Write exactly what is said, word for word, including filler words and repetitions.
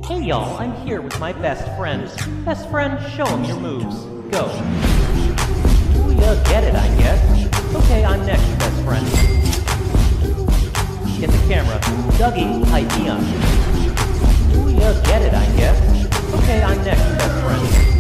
Hey y'all, I'm here with my best friend. Best friend, show him your moves. Go. Ooh, you get it, I guess. Okay, I'm next, best friend. Get the camera. Dougie, hype me up. Ooh, you get it, I guess. Okay, I'm next, best friend.